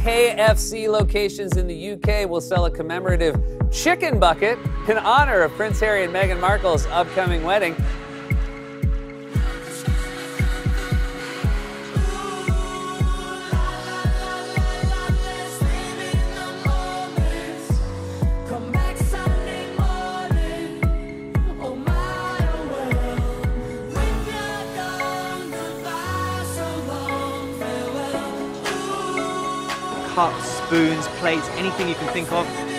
KFC locations in the UK will sell a commemorative chicken bucket in honor of Prince Harry and Meghan Markle's upcoming wedding. Cups, spoons, plates, anything you can think of.